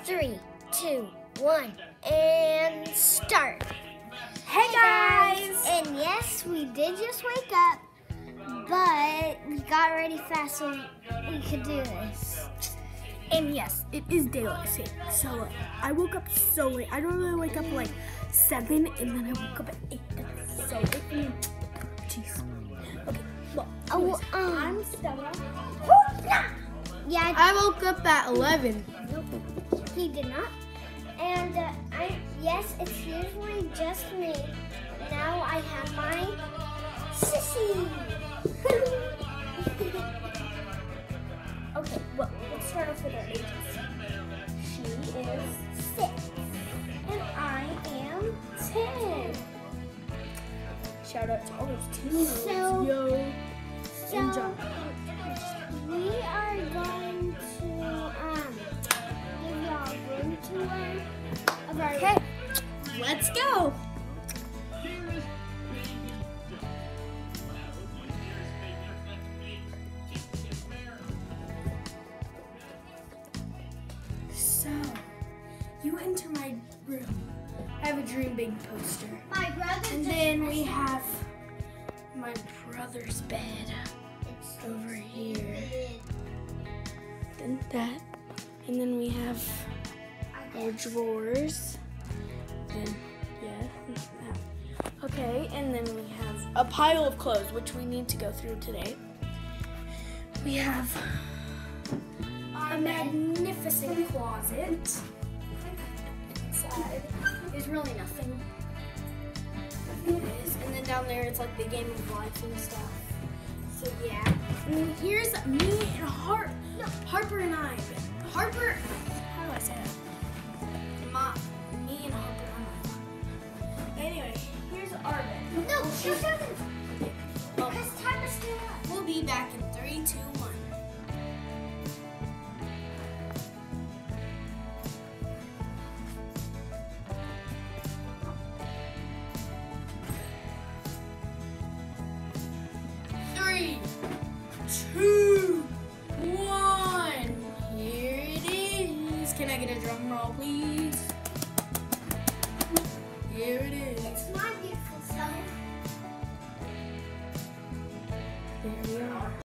3, 2, 1, and start. Hey guys! And yes, we did just wake up, but we got ready fast so we could do this. And yes, it is daylight saving. So I woke up so late. I normally wake up at like 7 and then I woke up at 8. So jeez. Okay, well, I'm Stella. Yeah, I woke up at 11. Nope, he did not. And yes, it's usually just me. Now I have my sissy. Okay, well, let's start off with our ages. She is 6, and I am 10. Shout out to all those teenagers. Yo. And John. We are going to give y'all a room tour of our. Okay, let's go. So, you enter my room. I have a Dream Big poster. My brother. And then we have my brother's bed over here. Then that. And then we have our drawers. Then, yeah. Okay, and then we have a pile of clothes, which we need to go through today. We have a magnificent closet. Inside is really nothing. It is. And then down there it's like the game of life and stuff. So yeah. And then here's me and Harper and I. Harper, how do I say that? Me and Harper. Anyway, here's our bed. No, she doesn't. Well, Because time is still up. we'll be back in 3, 2, 1. Three, 2, 1. Here it is. Can I get a drum roll, please? Here it is. It's my beautiful self. There we are.